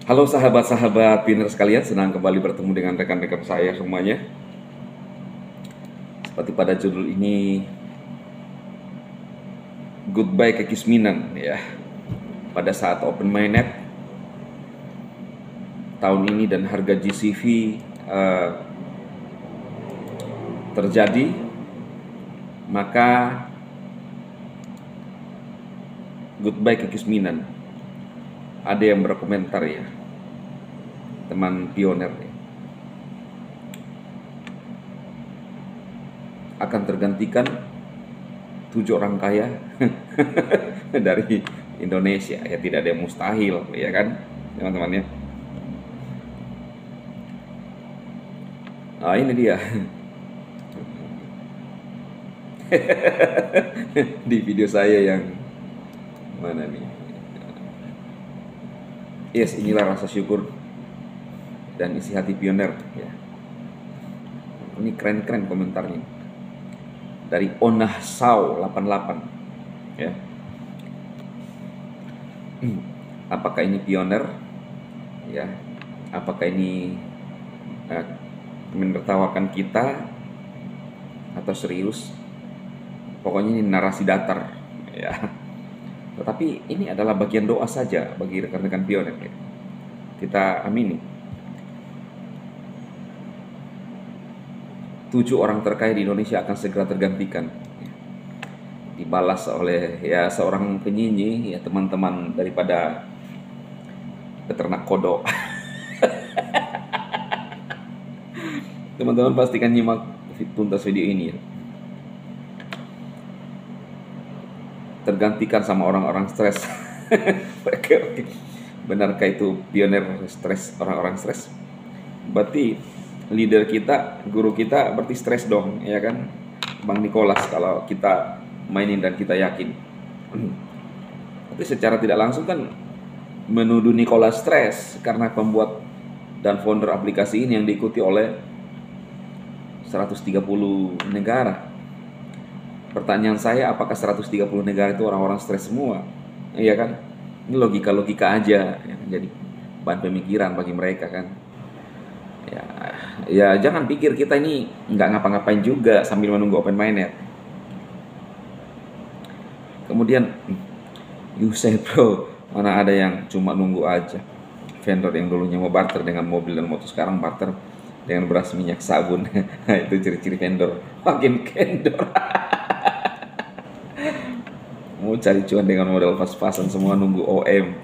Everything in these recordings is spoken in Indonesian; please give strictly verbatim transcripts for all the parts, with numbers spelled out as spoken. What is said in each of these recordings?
Halo sahabat-sahabat pinter sekalian, senang kembali bertemu dengan rekan-rekan saya semuanya. Seperti pada judul ini, Goodbye Kekisminan ya. Pada saat open mainnet tahun ini dan harga G C V uh, terjadi, maka goodbye kekisminan. Ada yang berkomentar ya, teman pioner ya, akan tergantikan tujuh orang kaya dari Indonesia. Ya tidak ada yang mustahil ya kan teman-teman ya. Nah ini dia di video saya yang mana nih. Yes, inilah rasa syukur dan isi hati pioner ya. Ini keren-keren komentarnya dari Onah Sau delapan delapan ya. Apakah ini pioner ya? Apakah ini uh, menertawakan kita atau serius? Pokoknya ini narasi datar ya. Tetapi ini adalah bagian doa saja bagi rekan-rekan pioner ya. Kita amini. Tujuh orang terkaya di Indonesia akan segera tergantikan. Dibalas oleh ya seorang penyinyi ya, teman-teman daripada peternak kodok. Teman-teman pastikan nyimak tuntas video ini ya. Tergantikan sama orang-orang stres. Oke, oke. Benarkah itu pioner stres, orang-orang stres? Berarti leader kita, guru kita berarti stres dong, ya kan? Bang Nicholas kalau kita mainin dan kita yakin. Tapi secara tidak langsung kan menuduh Nicholas stres karena pembuat dan founder aplikasi ini yang diikuti oleh seratus tiga puluh negara. Pertanyaan saya, apakah seratus tiga puluh negara itu orang-orang stres semua? Iya kan? Ini logika-logika aja ya, jadi bahan pemikiran bagi mereka kan. Ya, ya jangan pikir kita ini nggak ngapa-ngapain juga sambil menunggu open mainnet. Kemudian, you say bro, mana ada yang cuma nunggu aja. Vendor yang dulunya mau barter dengan mobil dan motor sekarang barter dengan beras, minyak, sabun. Itu ciri-ciri vendor. Makin kendor. Mau cari cuan dengan modal pas-pasan, semua nunggu O M.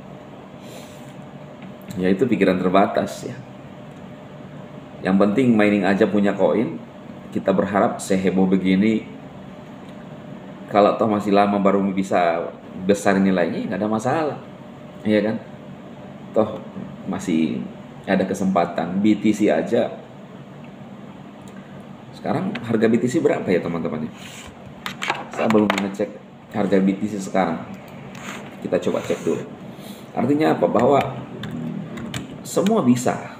Ya itu pikiran terbatas ya. Yang penting mining aja punya koin. Kita berharap seheboh begini, kalau toh masih lama baru bisa besar nilainya, nggak ada masalah, iya kan? Toh masih ada kesempatan. B T C aja sekarang harga B T C berapa ya teman-teman? Saya belum ngecek harga B T C sekarang. Kita coba cek dulu. Artinya apa? Bahwa semua bisa.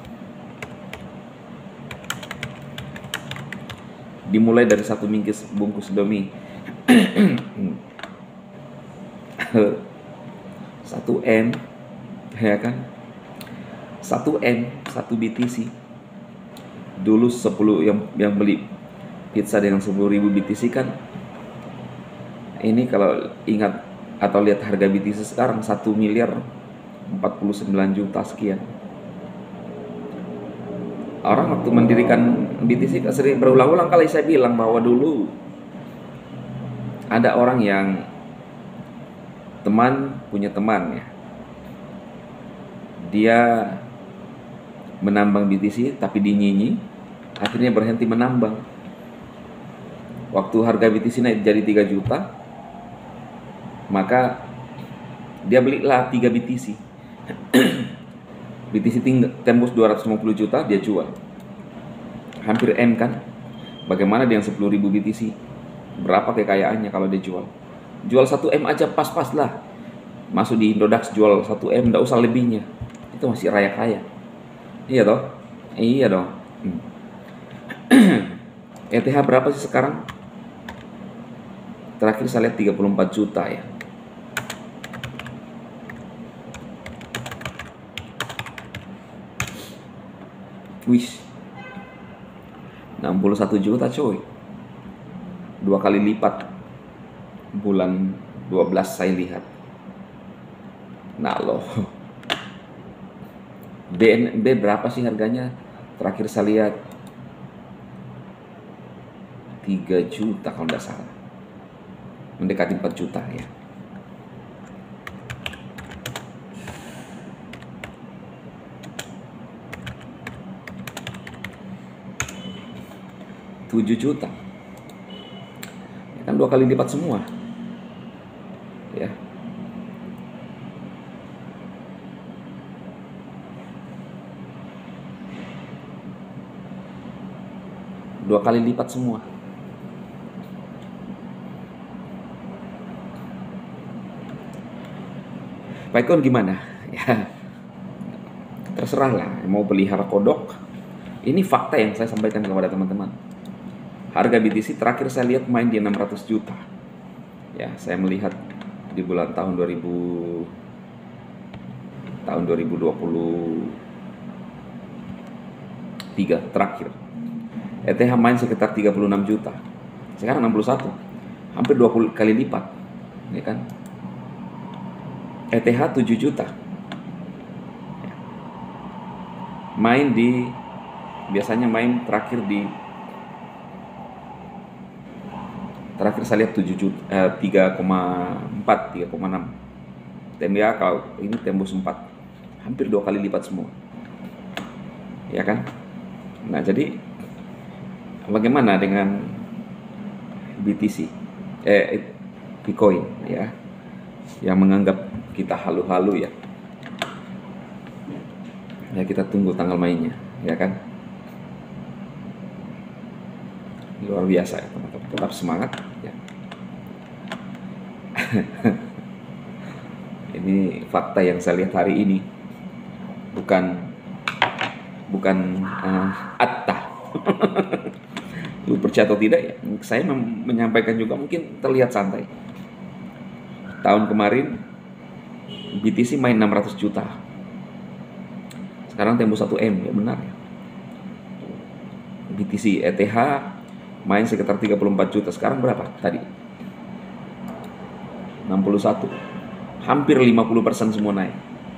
Dimulai dari satu bungkus bungkus Domi satu M, ya kan? satu M, satu B T C. Dulu sepuluh yang yang beli pizza dengan sepuluh ribu B T C kan. Ini kalau ingat atau lihat harga B T C sekarang satu miliar empat puluh sembilan juta sekian. Orang waktu mendirikan B T C sering berulang-ulang kali saya bilang bahwa dulu ada orang yang teman punya teman ya. Dia menambang B T C tapi dinyinyi, akhirnya berhenti menambang. Waktu harga B T C naik jadi tiga juta, maka dia belilah tiga B T C. B T C tembus dua ratus lima puluh juta, dia jual. Hampir M kan? Bagaimana dengan sepuluh ribu B T C? Berapa kekayaannya kalau dia jual? Jual satu M aja pas-pas lah. Masuk di Indodax jual satu M, enggak usah lebihnya. Itu masih raya kaya. Iya toh? Iya dong. Hmm. E T H berapa sih sekarang? Terakhir saya lihat tiga puluh empat juta ya. Wih, enam puluh satu juta coy. Dua kali lipat bulan dua belas saya lihat. Nah loh. B N B berapa sih harganya? Terakhir saya lihat tiga juta kalau tidak salah. Mendekati empat juta ya. tujuh juta. Ya kan dua kali lipat semua. Ya. Dua kali lipat semua. Pak Ikon gimana? Ya, terserah lah. Mau pelihara kodok. Ini fakta yang saya sampaikan kepada teman-teman. Harga B T C terakhir saya lihat main di enam ratus juta. Ya, saya melihat di bulan tahun dua ribu tahun dua ribu dua puluh tiga terakhir. E T H main sekitar tiga puluh enam juta. Sekarang enam puluh satu. Hampir dua puluh kali lipat. Ya kan? E T H tujuh juta. Main di biasanya main terakhir di terakhir saya lihat tujuh juta, eh, tiga koma empat, tiga koma enam. T M A kalau ini tembus empat. Hampir dua kali lipat semua. Ya kan? Nah, jadi bagaimana dengan B T C? Eh Bitcoin ya. Yang menganggap kita halu-halu ya. Ya kita tunggu tanggal mainnya, ya kan? Luar biasa ya teman-teman. Tetap semangat ya. Ini fakta yang saya lihat hari ini. Bukan bukan uh, atta. Lu percaya atau tidak ya? Saya menyampaikan juga mungkin terlihat santai. Tahun kemarin B T C main enam ratus juta. Sekarang tembus satu M, ya benar ya. B T C E T H main sekitar tiga puluh empat juta. Sekarang berapa tadi? enam puluh satu. Hampir lima puluh persen semua naik.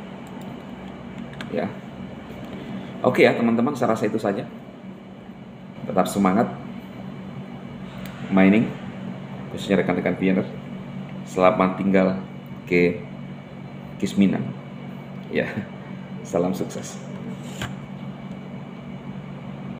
Ya. Oke ya teman-teman, saya rasa itu saja. Tetap semangat mining, khususnya rekan-rekan pioneer. Selamat tinggal ke Kisminan. Ya. Salam sukses.